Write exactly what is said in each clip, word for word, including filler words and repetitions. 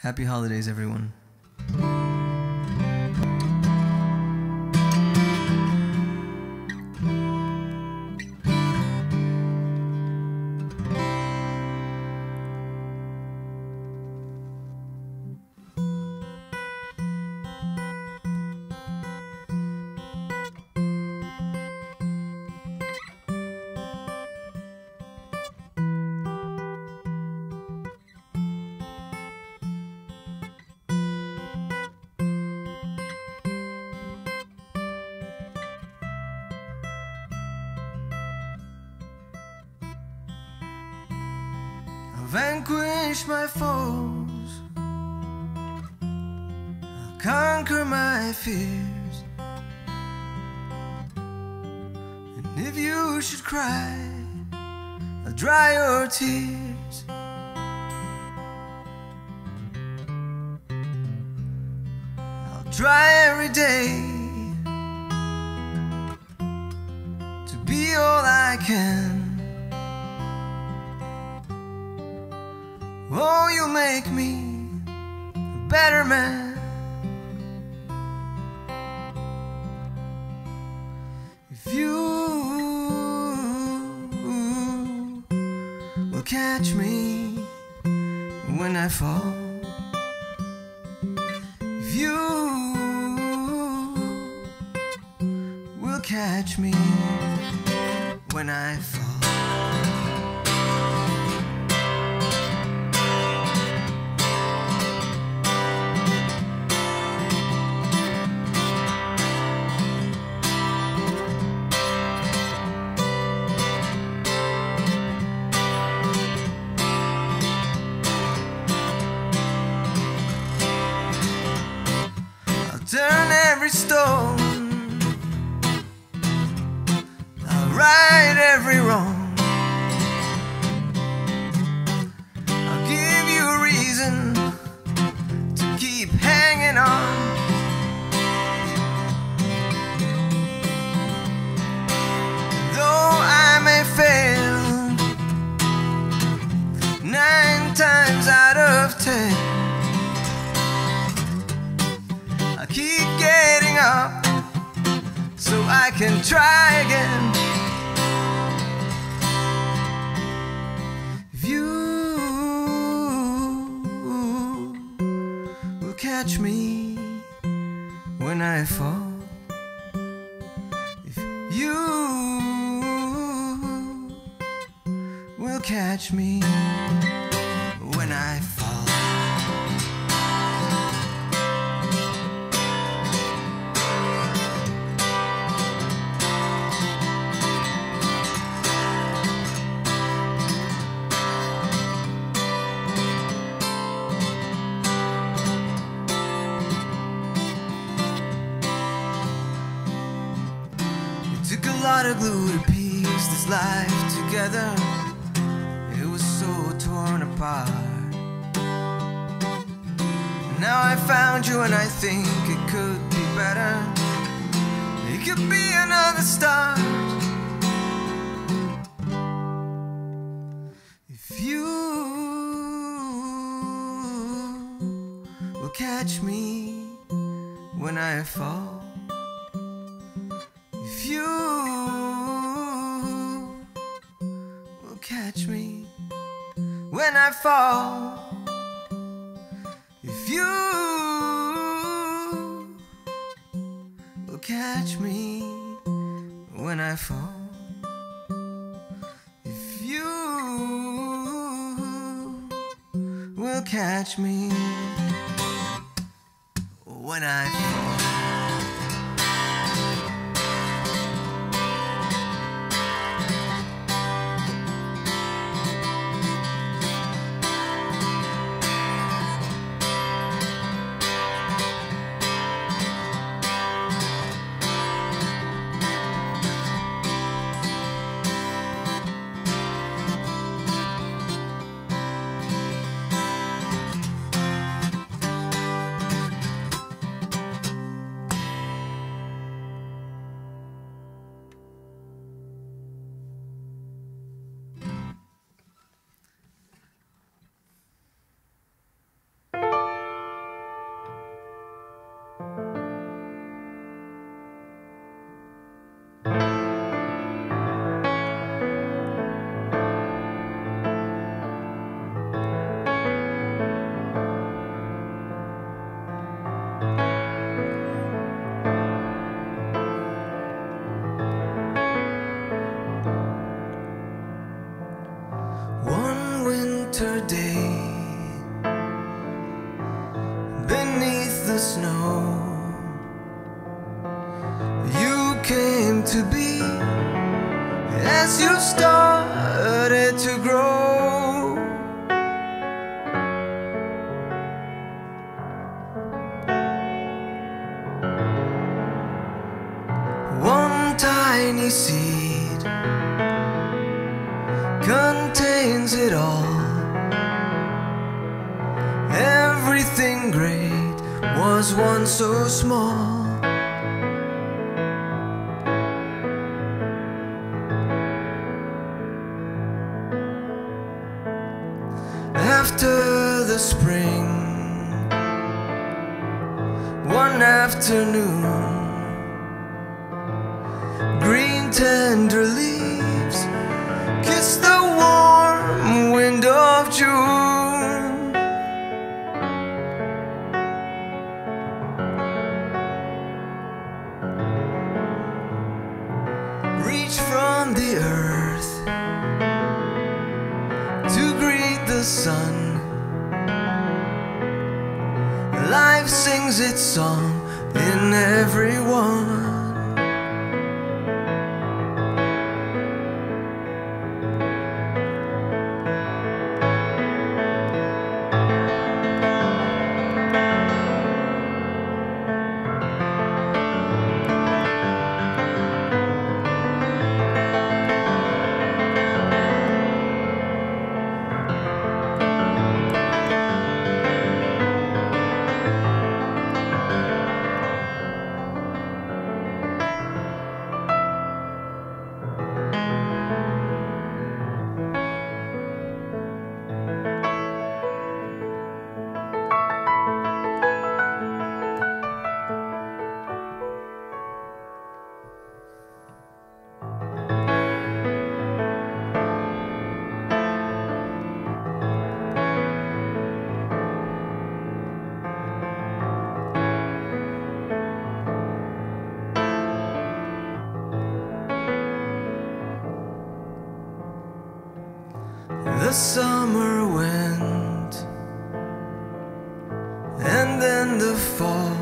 Happy holidays, everyone. Vanquish my foes, I'll conquer my fears. And if you should cry, I'll dry your tears. I'll try every day to be all I can. Oh, you'll make me a better man if you will catch me when I fall. If you will catch me when I fall. Turn every stone, I'll right every wrong. I'll give you a reason to keep hanging on. Though I may fail nine times out of ten, keep getting up so I can try again. If you will catch me when I fall, if you will catch me when I fall. Took a lot of glue to piece this life together. It was so torn apart. Now I found you and I think it could be better. It could be another start. If you will catch me when I fall. If you will catch me when I fall. If you will catch me when I fall. If you will catch me when I fall. the snow. You came to be as you started to grow. One tiny seed contains it all. Everything great was once so small. After the spring, one afternoon, green tender leaves kiss the warm wind of June. Reach from the earth to greet the sun. Life sings its song in everyone. The summer went, and then the fall.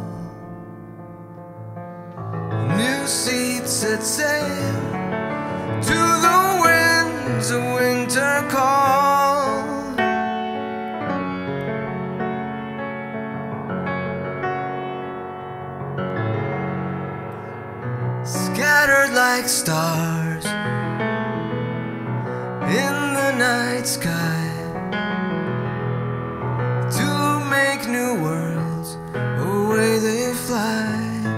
New seats set sail to the winds of winter call. Scattered like stars in the night sky, to make new worlds, away they fly.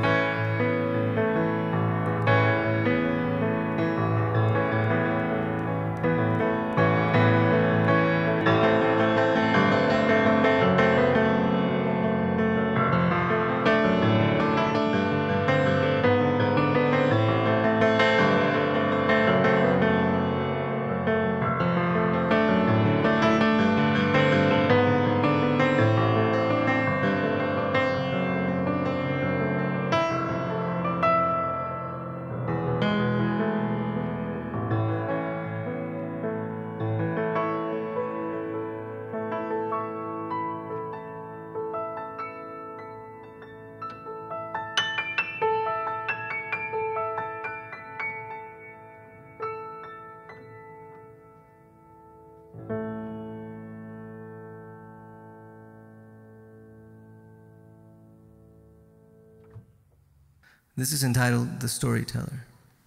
This is entitled The Storyteller.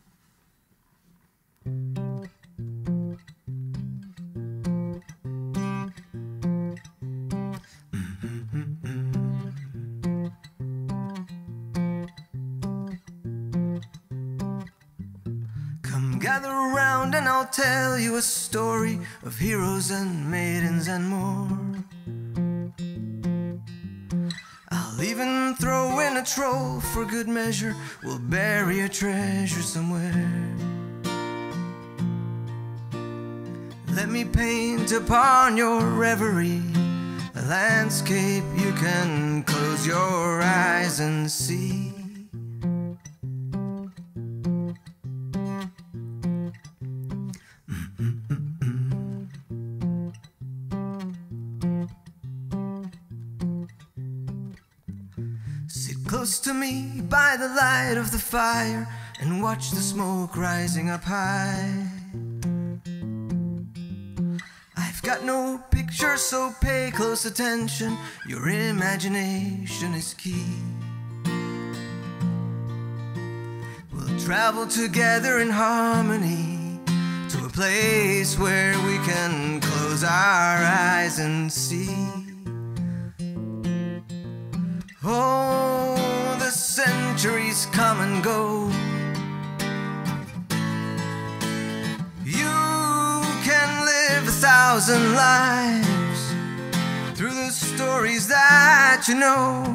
Come gather around and I'll tell you a story of heroes and maidens and more. I'll even throw in a troll for good measure. We'll bury a treasure somewhere. Let me paint upon your reverie a landscape you can close your eyes and see. close to me by the light of the fire, and watch the smoke rising up high. I've got no picture, so pay close attention. Your imagination is key. We'll travel together in harmony to a place where we can close our eyes and see. Oh, the centuries come and go. You can live a thousand lives through the stories that you know.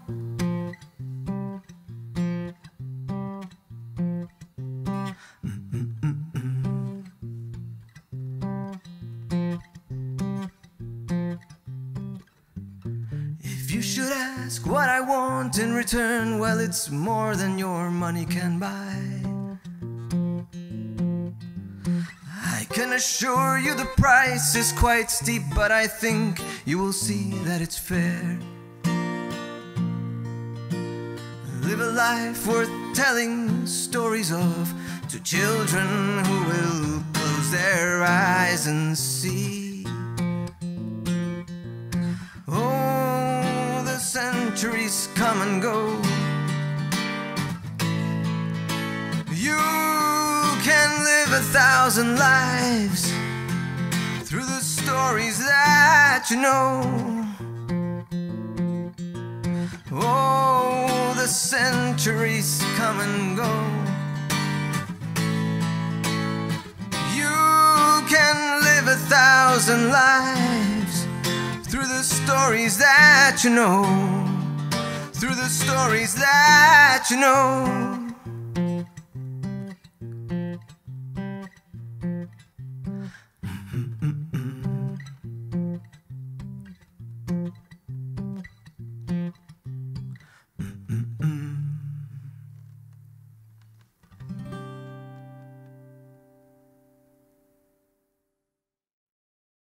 If you should ask what I want in return, well, it's more than your money can buy. I can assure you the price is quite steep, but I think you will see that it's fair. Live a life worth telling stories of, to children who will close their eyes and see. Oh, the centuries come and go. You can live a thousand lives through the stories that you know. Oh, the centuries come and go. You can live a thousand lives through the stories that you know. Through the stories that you know.